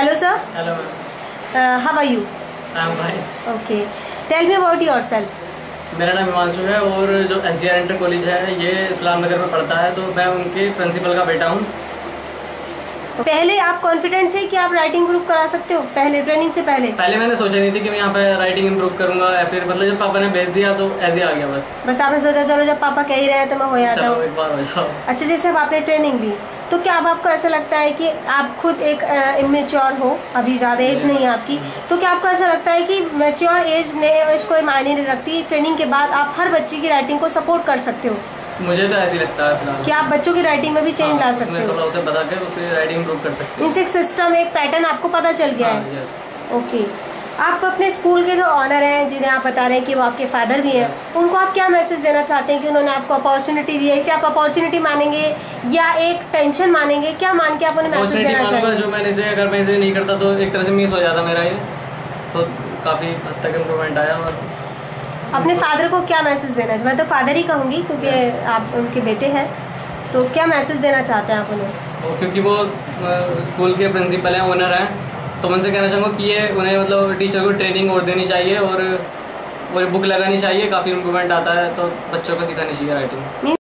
Hello, sir. Hello, ma'am. How are you? I'm fine. Okay. Tell me about yourself. मेरा नाम हिमांशु है और जो SDR इंटर कॉलेज है ये इस्लाम नगर में पढ़ता है, तो मैं उनके प्रिंसिपल का बेटा हूँ। पहले आप कॉन्फिडेंट थे कि आप राइटिंग इम्प्रूव करा सकते हो? पहले ट्रेनिंग से पहले मैंने सोचा नहीं थी कि मैं यहाँ पे राइटिंग इम्प्रूव करूँगा, या फिर मतलब जब पापा ने भेज दिया तो ऐसे आ गया बस आपने सोचा चलो जब पापा कह ही रहे हैं तो मैं हो जाता हूँ, एक बार हो जाओ। अच्छा, जैसे अब आपने ट्रेनिंग ली तो क्या अब आपको ऐसा लगता है कि आप खुद एक इमेच्योर हो, अभी ज़्यादा एज नहीं है आपकी, तो क्या आपको ऐसा लगता है कि मैच्योर एज कोई मायने नहीं रखती, ट्रेनिंग के बाद आप हर बच्चे की राइटिंग को सपोर्ट कर सकते हो? मुझे तो ऐसे लगता है फिलहाल कि आप बच्चों की राइटिंग में भी चेंज ला सकते हो, थोड़ा उसे बता के उसे राइटिंग इम्प्रूव कर सकते हैं। मींस एक सिस्टम, एक पैटर्न आपको पता चल गया है। ओके, आप अपने स्कूल के जो ऑनर हैं जिन्हें आप बता रहे हैं कि वो आपके फादर भी हैं, उनको आप क्या मैसेज देना चाहते हैं कि उन्होंने आपको अपॉर्चुनिटी दी है? इसे आप अपॉर्चुनिटी मानेंगे या एक टेंशन मानेंगे? क्या मान के आप उन्हें मैसेज देना चाहेंगे? जो मैंने इसे अगर मैं इसे नहीं करता तो एक तरह से मिस हो जाता मेरा ये, तो काफ़ी हद तक इम्प्रूवमेंट आया। और अपने फादर को क्या मैसेज देना चाहिए? मैं तो फादर ही कहूँगी क्योंकि आप उनके बेटे हैं, तो क्या मैसेज देना चाहते हैं आप उन्हें? क्योंकि वो स्कूल के प्रिंसिपल हैं, ओनर हैं, तो मैं उनसे कहना चाहूँगा कि ये उन्हें मतलब टीचर को ट्रेनिंग और देनी चाहिए और बुक लगानी चाहिए, काफ़ी इम्प्रूवमेंट आता है, तो बच्चों को सिखानी चाहिए राइटिंग।